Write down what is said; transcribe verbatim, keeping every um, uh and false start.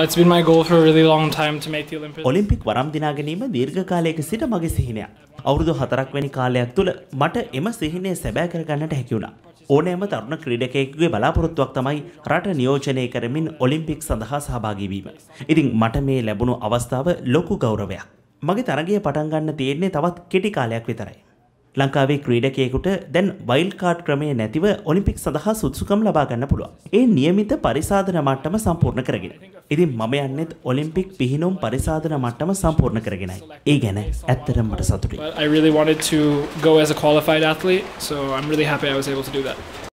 it's been my goal for a really long time to make the Olympics. Olympic වරම් දිනා ගැනීම දීර්ඝ කාලයක සිට මගේ සිහිනයක්. අවුරුදු හතරක් වැනි කාලයක් තුළ මට එම සිහිනය සැබෑ කරගන්නට හැකි වුණා. ඕනෑම තරුණ ක්‍රීඩකයෙකුගේ බලාපොරොත්තුවක් තමයි රට නියෝජනය කරමින් ඔලිම්පික් සඳහා සහභාගී වීම. ඉතින් මට මේ ලැබුණු අවස්ථාව ලොකු ගෞරවයක්. මගේ තරගය පටන් ගන්න තියෙන්නේ තවත් කෙටි කාලයක් විතරයි. ලංකාවේ ක්‍රීඩකයෙකුට දැන් වයිල්ඩ් කාඩ් ක්‍රමය නැතිව ඔලිම්පික් සඳහා සුදුසුකම් ලබා ගන්න පුළුවන්. ඒ නියමිත පරිසාධන මට්ටම සම්පූර්ණ කරගෙන. ඉතින් මම යන්නේත් ඔලිම්පික් පිහිනුම් පරිසාධන මට්ටම සම්පූර්ණ කරගෙනයි. ඒ ගැන ඇත්තටම මට සතුටුයි. I really wanted to go as a qualified athlete, so I'm really happy I was able to do that.